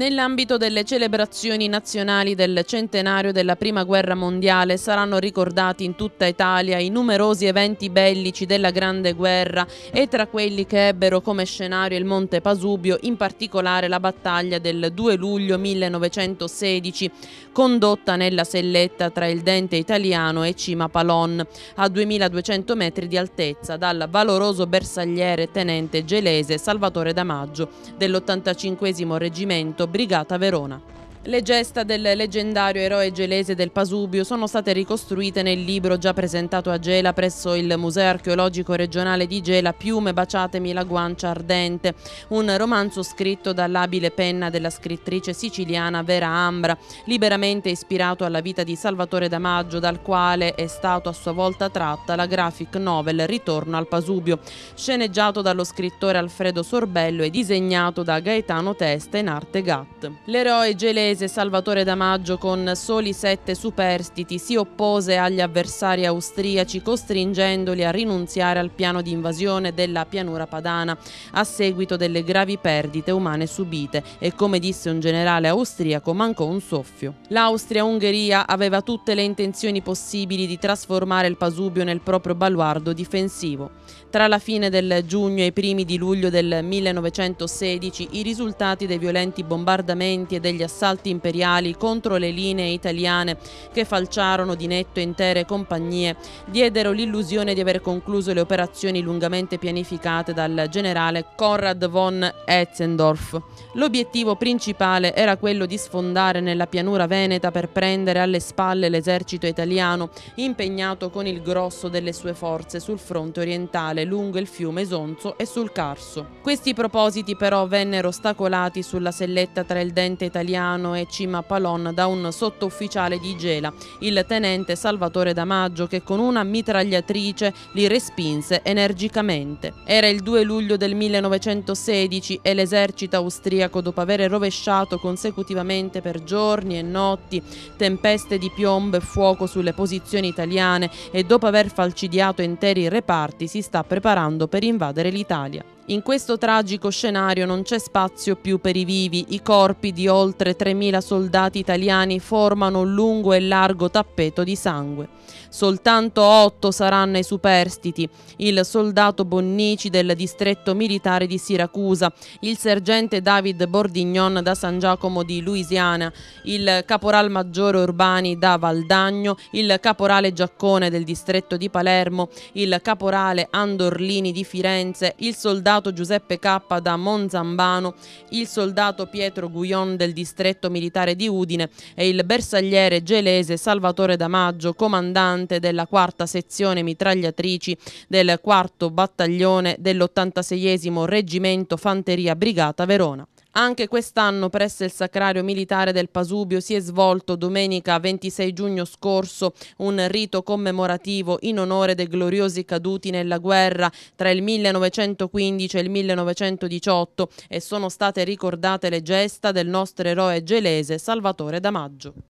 Nell'ambito delle celebrazioni nazionali del centenario della Prima Guerra Mondiale saranno ricordati in tutta Italia i numerosi eventi bellici della Grande Guerra e tra quelli che ebbero come scenario il Monte Pasubio, in particolare la battaglia del 2 luglio 1916, condotta nella selletta tra il Dente Italiano e Cima Palon, a 2200 metri di altezza, dal valoroso bersagliere tenente gelese Salvatore D'Amaggio dell'85° Reggimento Brigata Verona. Le gesta del leggendario eroe gelese del Pasubio sono state ricostruite nel libro già presentato a Gela presso il Museo Archeologico Regionale di Gela, Piume, baciatemi la guancia ardente, un romanzo scritto dall'abile penna della scrittrice siciliana Vera Ambra, liberamente ispirato alla vita di Salvatore D'Amaggio, dal quale è stato a sua volta tratta la graphic novel Ritorno al Pasubio, sceneggiato dallo scrittore Alfredo Sorbello e disegnato da Gaetano Testa in arte GAT. L'eroe gelese Salvatore D'Amaggio, con soli 7 superstiti, si oppose agli avversari austriaci, costringendoli a rinunziare al piano di invasione della pianura padana a seguito delle gravi perdite umane subite e, come disse un generale austriaco, mancò un soffio. L'Austria-Ungheria aveva tutte le intenzioni possibili di trasformare il Pasubio nel proprio baluardo difensivo. Tra la fine del giugno e i primi di luglio del 1916 i risultati dei violenti bombardamenti e degli assalti imperiali contro le linee italiane, che falciarono di netto intere compagnie, diedero l'illusione di aver concluso le operazioni lungamente pianificate dal generale Konrad von Etzendorf. L'obiettivo principale era quello di sfondare nella pianura veneta per prendere alle spalle l'esercito italiano, impegnato con il grosso delle sue forze sul fronte orientale lungo il fiume Isonzo e sul Carso. Questi propositi però vennero ostacolati sulla selletta tra il Dente Italiano e Cima Palon da un sottufficiale di Gela, il tenente Salvatore D'Amaggio, che con una mitragliatrice li respinse energicamente. Era il 2 luglio del 1916 e l'esercito austriaco, dopo aver rovesciato consecutivamente per giorni e notti tempeste di piombo e fuoco sulle posizioni italiane e dopo aver falcidiato interi reparti, si sta preparando per invadere l'Italia. In questo tragico scenario non c'è spazio più per i vivi. I corpi di oltre 3.000 soldati italiani formano un lungo e largo tappeto di sangue. Soltanto 8 saranno i superstiti: il soldato Bonnici del distretto militare di Siracusa, il sergente David Bordignon da San Giacomo di Louisiana, il caporal maggiore Urbani da Valdagno, il caporale Giaccone del distretto di Palermo, il caporale Andorlini di Firenze, il soldato Giuseppe K da Monzambano, il soldato Pietro Guion del distretto militare di Udine e il bersagliere gelese Salvatore D'Amaggio, comandante della 4ª sezione mitragliatrici del 4° battaglione dell'86° Reggimento Fanteria Brigata Verona. Anche quest'anno presso il Sacrario Militare del Pasubio si è svolto domenica 26 giugno scorso un rito commemorativo in onore dei gloriosi caduti nella guerra tra il 1915 e il 1918 e sono state ricordate le gesta del nostro eroe gelese Salvatore D'Amaggio.